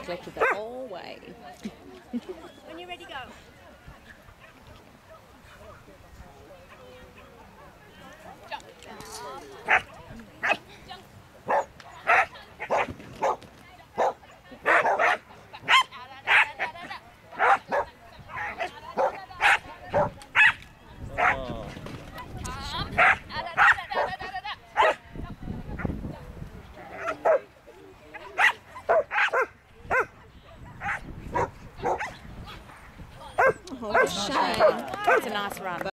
collected the whole way. When you're ready, go. Oh, what a shame. It's a nice run.